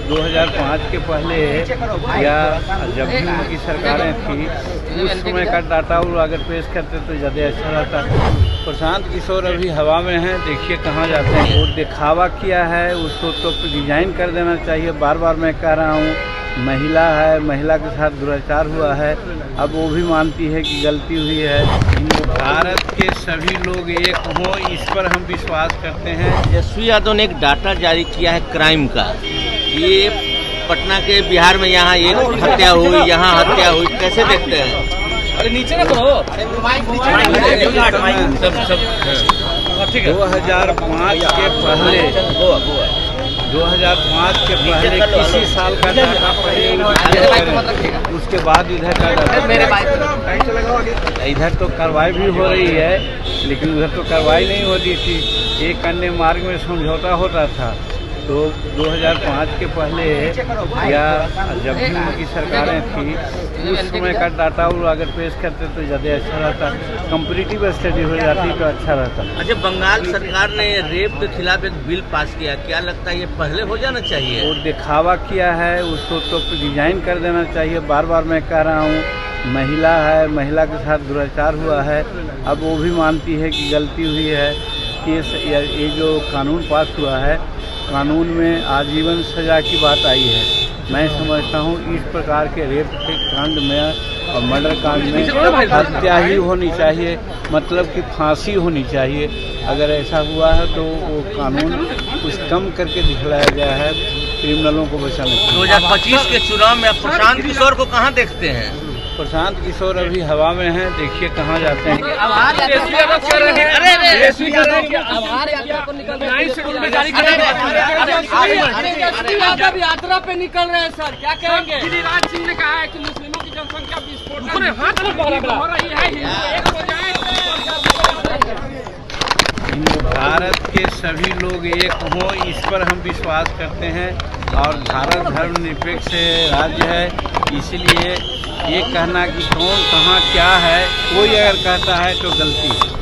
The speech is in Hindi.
2005 के पहले या जब भी उनकी सरकारें थी उस समय का डाटा वो अगर पेश करते तो ज़्यादा अच्छा रहता। प्रशांत किशोर अभी हवा में हैं, देखिए कहाँ जाते हैं। वो दिखावा किया है, उसको तो डिजाइन कर देना चाहिए। बार बार मैं कह रहा हूँ, महिला है, महिला के साथ दुराचार हुआ है, अब वो भी मानती है कि गलती हुई है। भारत के सभी लोग एक हों, इस पर हम विश्वास करते हैं। तेजस्वी यादव ने एक डाटा जारी किया है क्राइम का। ये पटना के बिहार में यहाँ एक हत्या हुई, यहाँ हत्या हुई, कैसे देखते हैं? अरे नीचे ना करो। 2005 के पहले किसी साल का डाटा पहले, उसके बाद इधर का डाटा। इधर तो कार्रवाई भी हो रही है, लेकिन उधर तो कार्रवाई नहीं होती थी। एक अन्य मार्ग में समझौता होता था। तो 2005 के पहले या जब भी उनकी सरकारें थी उस समय का डाटा वो अगर पेश करते तो ज़्यादा अच्छा रहता। कंपैरेटिव स्टडी हो जाती तो अच्छा रहता। अच्छा, बंगाल सरकार ने रेप के खिलाफ एक बिल पास किया, क्या लगता है ये पहले हो जाना चाहिए? वो दिखावा किया है, उसको तो डिजाइन कर देना चाहिए। बार बार मैं कह रहा हूँ, महिला है, महिला के साथ दुराचार हुआ है, अब वो भी मानती है कि गलती हुई है। ये जो कानून पास हुआ है, कानून में आजीवन सजा की बात आई है। मैं समझता हूँ इस प्रकार के रेप के कांड में और मर्डर कांड में हत्या ही होनी चाहिए, मतलब कि फांसी होनी चाहिए। अगर ऐसा हुआ है तो वो कानून कुछ कम करके दिखलाया गया है क्रिमिनलों को बचाने के लिए। 2025 के चुनाव में प्रशांत किशोर को कहाँ देखते हैं? प्रशांत किशोर अभी हवा में हैं, देखिए कहाँ जाते हैं। यात्रा पे निकल रहे हैं सर, क्या कहेंगे? गिरिराज सिंह ने कहा है कि मुस्लिमों की जनसंख्या विस्फोट हो रही है। भारत के सभी लोग एक हों, इस पर हम विश्वास करते हैं। और भारत धर्मनिरपेक्ष राज्य है, इसलिए ये कहना कि कौन कहाँ क्या है, कोई अगर कहता है तो गलती है।